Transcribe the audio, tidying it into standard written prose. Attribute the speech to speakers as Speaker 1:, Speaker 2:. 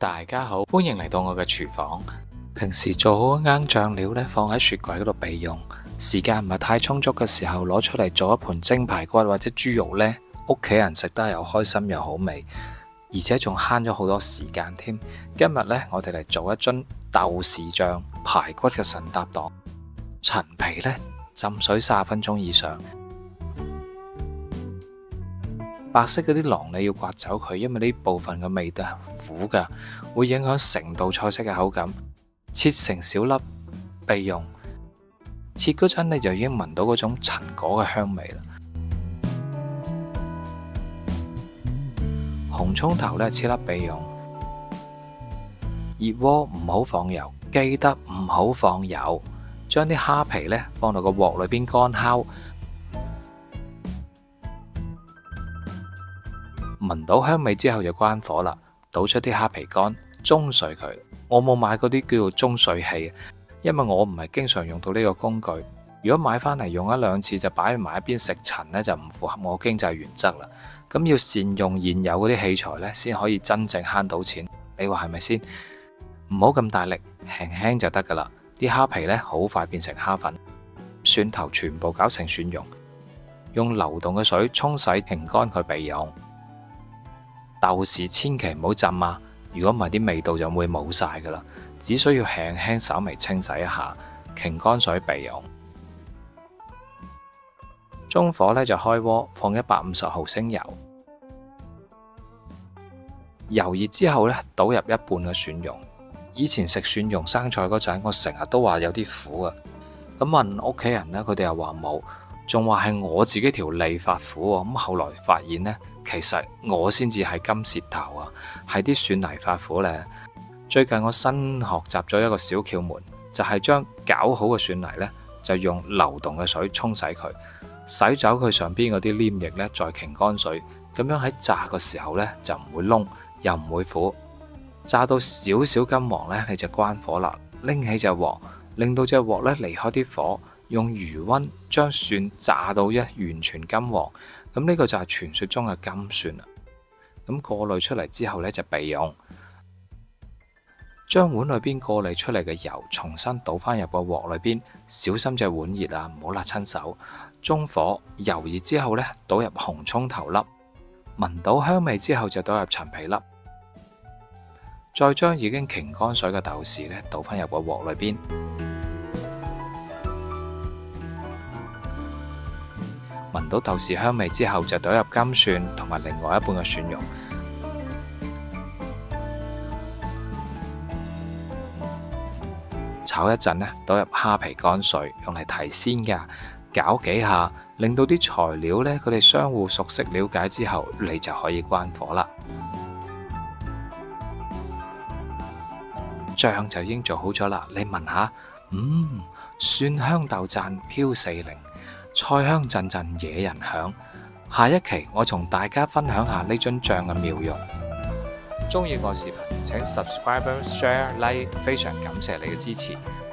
Speaker 1: 大家好，歡迎嚟到我嘅廚房。平時做好啱醬料呢，放喺雪櫃嗰度備用。時間唔係太充足嘅時候，攞出嚟做一盤蒸排骨或者豬肉呢，屋企人食得又開心又好味，而且仲慳咗好多時間添。今日呢，我哋嚟做一樽豆豉醬排骨嘅神搭檔。陳皮呢，浸水30分鐘以上。白色嗰啲囊你要刮走佢，因為呢部分嘅味道係苦㗎，會影響成道菜式嘅口感。切成小粒備用。切嗰陣你就已經聞到嗰種陳果嘅香味啦。紅蔥頭呢，切粒備用。熱鍋唔好放油，記得唔好放油。將啲蝦皮呢，放到個鑊裏邊乾烤。聞到香味之後就關火啦，倒出啲蝦皮乾，舂碎佢。我冇買嗰啲叫做舂碎器，因為我唔係經常用到呢個工具。如果買返嚟用一兩次就擺埋一邊食塵呢，就唔符合我經濟原則啦。咁要善用現有嗰啲器材呢，先可以真正慳到錢。你話係咪先？唔好咁大力，輕輕就得噶啦。啲蝦皮呢，好快變成蝦粉。蒜頭全部搞成蒜蓉，用流動嘅水沖洗停乾佢備用。豆豉千祈唔好浸啊！如果唔係啲味道就會冇晒噶啦，只需要輕輕稍微清洗一下，擎乾水備用。中火呢就開鍋，放150毫升油。油熱之後呢，倒入一半嘅蒜蓉。以前食蒜蓉生菜嗰陣，我成日都話有啲苦啊。咁問屋企人呢，佢哋又話冇，仲話係我自己條脷發苦喎。咁後來發現呢，其實我先至係金舌頭啊，係啲蒜泥發苦呢。最近我新學習咗一個小竅門，就係將攪好嘅蒜泥呢，就用流動嘅水沖洗佢，洗走佢上邊嗰啲黏液呢，再擎乾水，咁樣喺炸嘅時候呢，就唔會燶，又唔會苦。炸到少少金黃呢，你就關火啦，拎起隻鑊，令到隻鑊呢離開啲火，用餘溫將蒜炸到完全金黃。咁呢個就係傳說中嘅金蒜啦。咁過濾出嚟之後呢，就備用。將碗裏邊過濾出嚟嘅油重新倒返入個鑊裏邊，小心隻碗熱啊，唔好辣親手。中火，油熱之後呢，倒入紅蔥頭粒，聞到香味之後就倒入陳皮粒，再將已經擎乾水嘅豆豉呢，倒返入個鑊裏邊。聞到豆豉香味之後，就倒入金蒜同埋另外一半嘅蒜蓉，炒一陣呢，倒入蝦皮乾碎，用嚟提鮮㗎。攪幾下，令到啲材料呢，佢哋相互熟悉了解之後，你就可以關火啦。醬就已經做好咗啦，你聞下，蒜香豆讚飄四鄰，菜香陣陣惹人響。下一期我同大家分享下呢樽醬嘅妙用。鍾意我視頻請 subscribe、share、like， 非常感謝你嘅支持。